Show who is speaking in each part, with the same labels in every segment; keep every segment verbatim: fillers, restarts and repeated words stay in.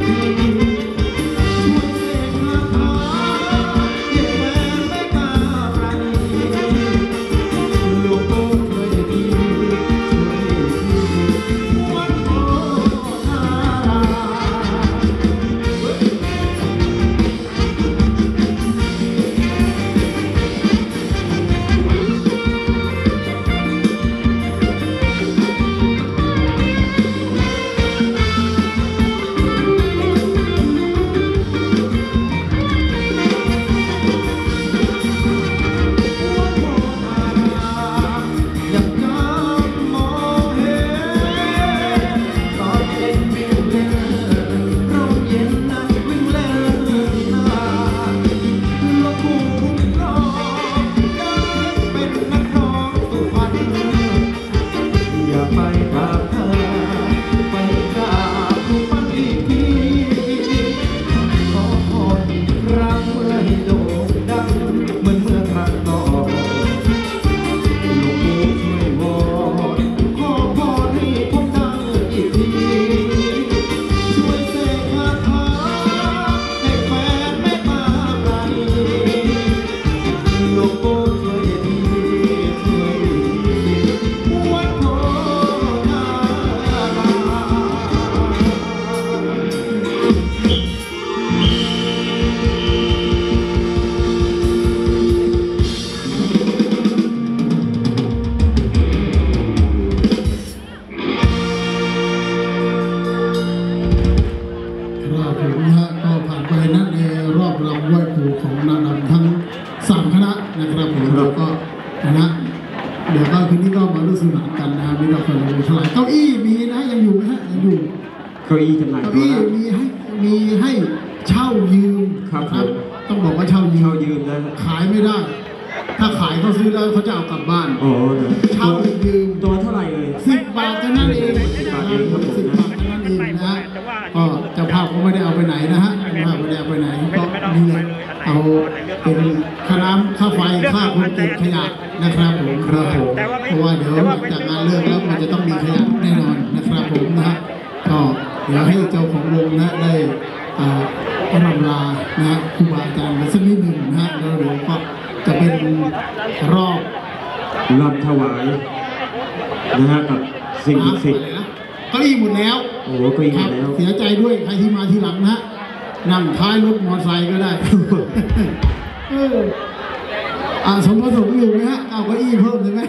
Speaker 1: เดี๋ยวก็คืนนี้ก็มารู้สึกหนักกันนะมีกาแฟมีถลายเก้าอี้มีนะยังอยู่นะยังอยู่
Speaker 2: เก้าอี้จำหน่าย
Speaker 1: เก้าอี้มีให้มีให้เช่ายืม
Speaker 2: ครับ
Speaker 1: ต้องบอกว่าเช่ายืม
Speaker 2: เช่ายืมนะ
Speaker 1: ขายไม่ได้ถ้าขายเขาซื้อแล้วเขาจะเอากลับบ้าน
Speaker 2: โอ้
Speaker 1: เช่ายืม
Speaker 2: ตัวเท่าไหร่เลย
Speaker 1: สิบบาทเท่านั้นเองสิบบาทเองครับสิบบาทเท่านั้นเองนะฮะก็เจ้าภาพก็ไม่ได้เอาไปไหนนะฮะเจ้าภาพไม่ได้เอาไปไหนก็นี่เลยเอาเป็นค่าน้ำค่าไฟค่าคนเก็บขยะนะครับผมครับผมเพราะว่าเดี๋ยวหลังจากงานเลิกแล้วมันจะต้องมีขยะแน่นอนนะครับผมนะฮะก็เดี๋ยวให้เจ้าของวงนะได้อำลานะฮะครูบาอาจารย์สักนิดหนึ่งนะฮะแล้วเดี๋ยวก็จะเป็นรอบ
Speaker 2: รอบถวายนะฮะกับสิ่งศักดิ์สิทธิ์
Speaker 1: เก้าอี้หมดแล้ว
Speaker 2: โอ้เก้าอี้หมดแล้ว
Speaker 1: เสียใจด้วยใครที่มาทีหลังนะนั่งท้ายรถมอเตอร์ไซค์ก็ได้เอออ่าสมประสงค์อยู่ไหมฮะเอาเก้าอี้เพิ่มเลยไหม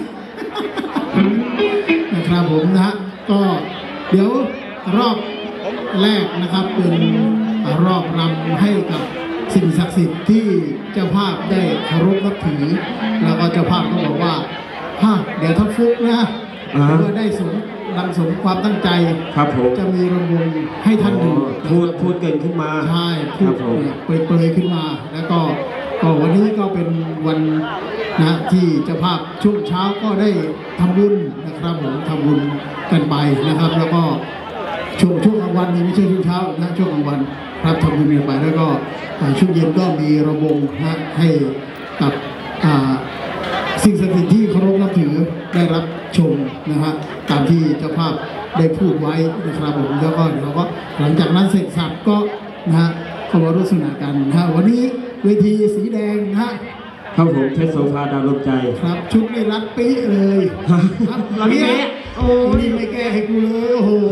Speaker 1: นะครับผมนะฮะก็เดี๋ยวรอบแรกนะครับเป็นรอบรำให้กับสิ่งศักดิ์สิทธิ์ที่เจ้าภาพได้เคารพนับถือแล้วก็เจ้าภาพก็บอกว่าฮะเดี๋ยวถ้าฟุกนะเพื่อได้สมดังสมความตั้งใจ
Speaker 2: ครับผม
Speaker 1: จะมีรำวงให้ท่านดู
Speaker 2: พูดพูดเกินขึ้นมา
Speaker 1: ใช่พูดเปรยๆขึ้นมาแล้วก็ก็วันนี้ก็เป็นวันนะที่เจ้าภาพช่วงเช้าก็ได้ทำบุญนะครับผมทำบุญกันไปนะครับแล้วก็ช่วงช่วงกลางวันนี้ไม่ใช่ช่วงเช้านะช่วงกลางวันครับทำบุญกันไปแล้วก็ช่วงเย็นก็มีระวงนะให้กับสิ่งศักดิ์สิทธิ์ที่เคารพนับถือได้รับชมนะฮะตามที่เจ้าภาพได้พูดไว้นะครับผมแล้วก็เดี๋ยวก็หลังจากนั้นเสร็จสับก็นะฮะก็มารู้สนากันนะฮะวันนี้เวทีสีแดงนะฮะ
Speaker 2: ครับผมเพชรโสภาดาวลมใจ
Speaker 1: ครับชุดไม่รัดปีเลย
Speaker 2: ครับรัดปี
Speaker 1: โอ้นี่ไม่แก้ให้กูเลยโอ้โห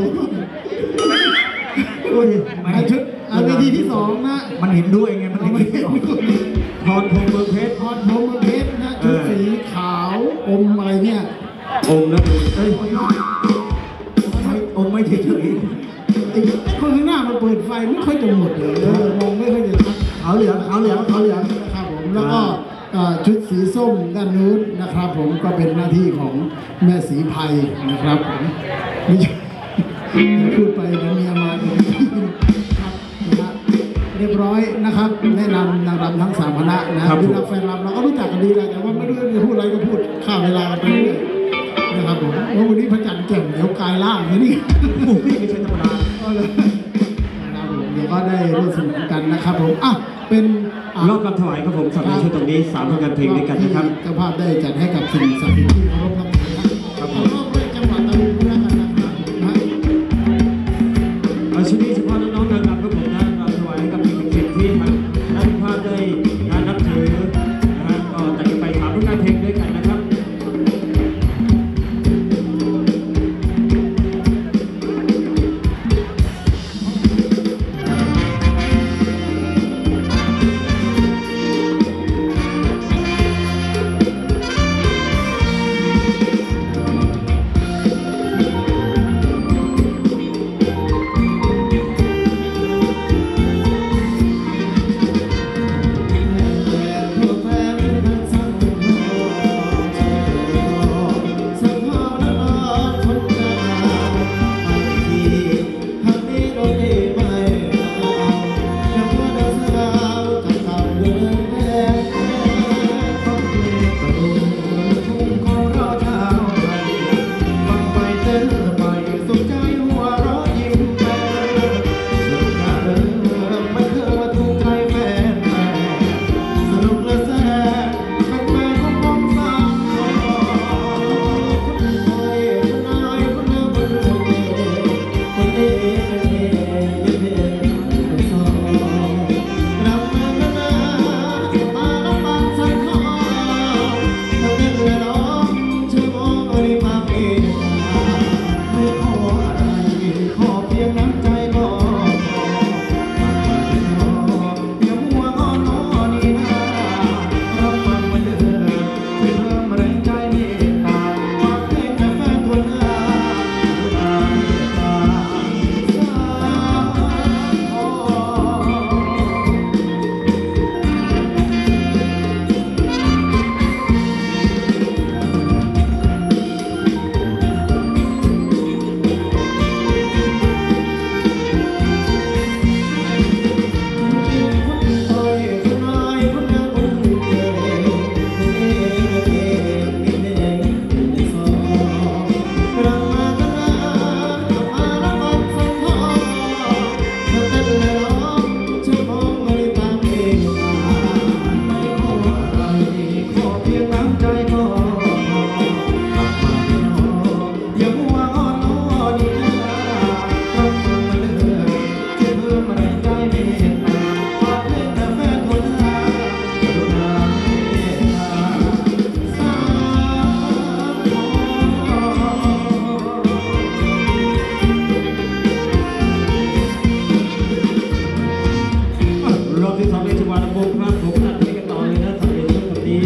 Speaker 1: โอ้ยชุดเวทีที่สองนะ
Speaker 2: มันเห็นด้วยไงมันเห็นด้วยพรพรมเมืองเพชร
Speaker 1: พรพรมเมืองเพชรนะชุดสีขาวอมอะไรเนี่ย
Speaker 2: อมนะเอ้ยอมไม่เฉย
Speaker 1: ๆไอ้คนข้างหน้ามันเปิดไฟไม่ค่อยจะหมดเลยมองไม่ค่อยจะชัดขาวเหลืองขาวเหลืองขาวเหลืองนะครับผมแล้วก็ชุดสีส้มด้านนู้นนะครับผมก็เป็นหน้าที่ของแม่สีไพนะครับผมไม่ใช่พูดไปเดี๋ยวเมียมาอีกครับนะเรียบร้อยนะครับแนะนำนางรำทั้งสามคณะนะที่เราแฟนรำเราก็รู้จักกันดีแหละแต่ว่าไม่รู้จะพูดอะไรก็พูดข้ามเวลากันไปเรื่อยนะครับผมวันนี้พระจันทร์แจ่มเดี๋ยวกายล่างนี่
Speaker 2: ผมไม่ใช่ธรรมดา
Speaker 1: ก็เลยนะครับผมเดี๋ยวก็ได้ร่วมสนุกกันนะครับผมอ่ะเป็น
Speaker 2: รอบรำถวายครับผมสำหรับช่วงตรงนี้สามผลงานเพลงด้วยกันนะครับ
Speaker 1: เจ้าภาพได้จัดให้กับสิ่งศักดิ์สิทธิ์ที่เคารพนับถือครับรอบด้วยจังหวัดตะลุงแล้วกันนะครับนะ
Speaker 2: เอาชุดนี้เฉพาะน้องๆนางรำครับผม
Speaker 1: ตตาขอเพลงกาแฟคนลากรุณาเมตตาสาธุ
Speaker 2: รอบที่สองในจังหวัดลำพูนครับผมนัดนี้กันต่อเลยนะทำเองช่วยทำดี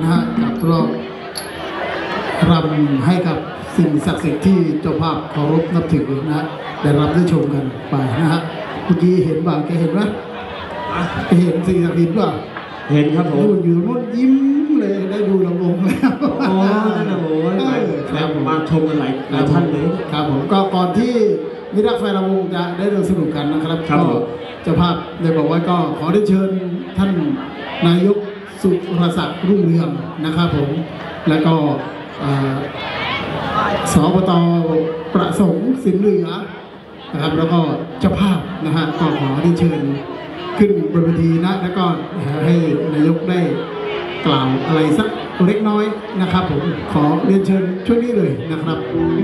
Speaker 1: นะฮะกับรอบรำให้กับสิ่งศักดิ์สิทธิ์ที่เจ้าภาพเคารพนับถือนะฮะได้รับได้ชมกันไปนะฮะเมื่อกี้เห็นบ่าแกเห็นไหมแกเห็นสิ่งศักดิ์สิทธิ์ป่ะ
Speaker 2: เห็นครับผม
Speaker 1: อยู่นู้นยิ้มเลยได้ดูลำวงแล้ว
Speaker 2: โอ้นั่นนะโอ้ย
Speaker 1: ครับผม
Speaker 2: มาชมกันหลายหลายท่านเลย
Speaker 1: ครับผมก็ก่อนที่มิตรรักไฟลำวงจะได้เริ่มสนุกกันนะครับ
Speaker 2: ครับ
Speaker 1: ก็
Speaker 2: ผม
Speaker 1: เจ้าภาพได้บอกว่าก็ขอได้เชิญท่านนายกสุรศักดิ์รุ่งเรืองนะครับผมแล้วก็เอ่อสปตประสงค์สินเหลือนะครับแล้วก็เจ้าภาพนะฮะก็ขอได้เชิญขึ้นบนเวทีนะแล้วก็ให้นายกได้กล่าวอะไรสักเล็กน้อยนะครับผมขอเรียนเชิญช่วงนี้เลยนะครับ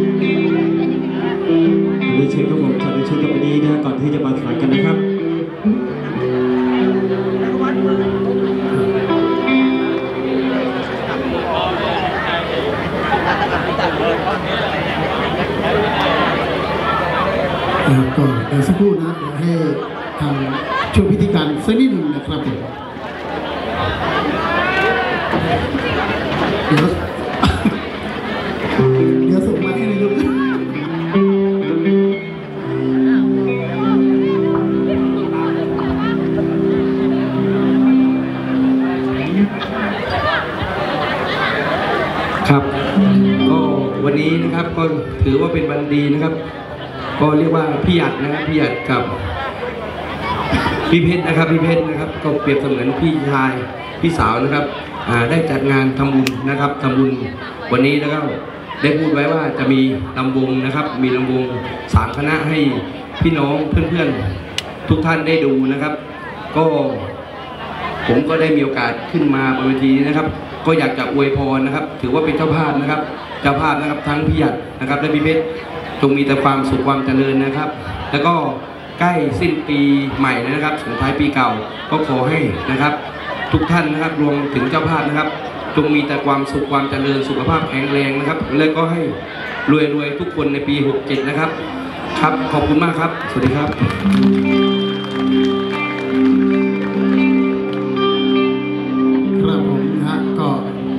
Speaker 2: เรียนเชิญครับผมขอเรียนเชิญกับวันนี้นะก่อนที่จะมาถ่ายกันนะครับ
Speaker 1: นะครับก็เดี๋ยวสักครู่นะเดี๋ยวให้ทางช่วยพิธีการสักนิดหนึ่งนะครับผมเดี๋ยว เดี๋ยวส่งมาให้นายก
Speaker 3: ครับก็วันนี้นะครับก็ถือว่าเป็นวันดีนะครับ ก็เรียกว่าพี่หยัดนะครับพี่หยัดกับพี่เพชรนะครับพี่เพชรนะครับก็เปรียบเสมือนพี่ชายพี่สาวนะครับอ่าได้จัดงานทำบุญนะครับทำบุญวันนี้นะครับได้พูดไว้ว่าจะมีลำวงนะครับ มีลำวงสามคณะให้พี่น้องเพื่อนๆทุกท่านได้ดูนะครับ ก็ผมก็ได้มีโอกาสขึ้นมาบนเวทีนี้นะครับ ก็อยากจะอวยพรนะครับ ถือว่าเป็นเจ้าภาพนะครับ เจ้าภาพนะครับทั้งพี่หยัดนะครับและพี่เพชรจงมีแต่ความสุขความเจริญนะครับ แล้วก็ใกล้สิ้นปีใหม่แล้วนะครับส่งท้ายปีเก่าก็ขอให้นะครับ ทุกท่านนะครับรวมถึงเจ้าภาพนะครับจงมีแต่ความสุขความเจริญสุขภาพแข็งแรงนะครับ และก็ให้รวยๆทุกคนในปีหกเจ็ดนะครับครับขอบคุณมากครับสวัสดีครับ
Speaker 1: ครับผมนะฮะก็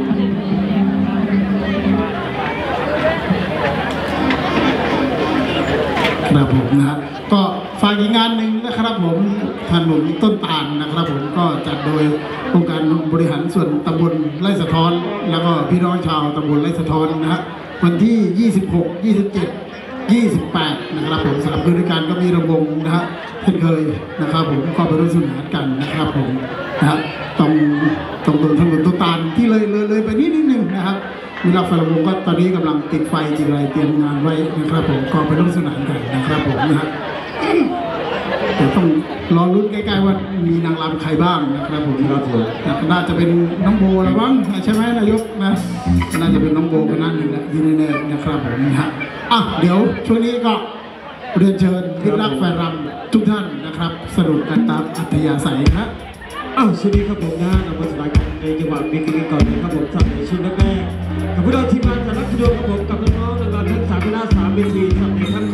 Speaker 1: ครับผมนะฮะก็ฝากอีกงานหนึ่งนะครับผมถนนต้นตาลนะครับผมก็จัดโดยโครงการบริหารส่วนตำบลไร่สะท้อน แล้วก็พี่น้องชาวตำบลไร่สะท้อนนะฮะวันที่ ยี่สิบหก ยี่สิบเจ็ด ยี่สิบแปด นะครับผมสามคืนด้วยกันก็มีระวงนะฮะเช่นเคยนะครับผมก็ไปร่วมสนุกกันนะครับผมนะฮะตรงตรงตรงถนนต้นตาลที่เลยเลยเลยไปนิดนิดนึงนะครับมีรักไฟระวงก็ตอนนี้กำลังติดไฟจิอะไรเตรียมงานไว้นะครับผมก็ไปร่วมสนุกกันนะครับผมนะฮะเดี๋ยวต้องรอรุ้นใกล้ๆว่ามีนางรำใครบ้างนะครับผม
Speaker 2: ครับผม
Speaker 1: น่าจะเป็นน้องโบละมั้งใช่ไหมนายกนะน่าจะเป็นน้องโบคนนั้นหนึ่งแหละที่แน่ๆนะครับผมนะฮะอ่ะเดี๋ยวช่วงนี้ก็เรียนเชิญที่รักแฟนรำทุกท่านนะครับสรุปกันตามอัธยาศัยนะ
Speaker 2: อ้าวสวัสดีครับผมนะเรามาสบายกันในจังหวะบิ๊กกันก่อนนะครับผมสำหรับในช่วงแรกๆกับพวกเราทีมงานจากนักดนตรีครับผมกับน้องๆนักดนตรีทั้งสามคณะสามเวทีสำหรับในครั้ง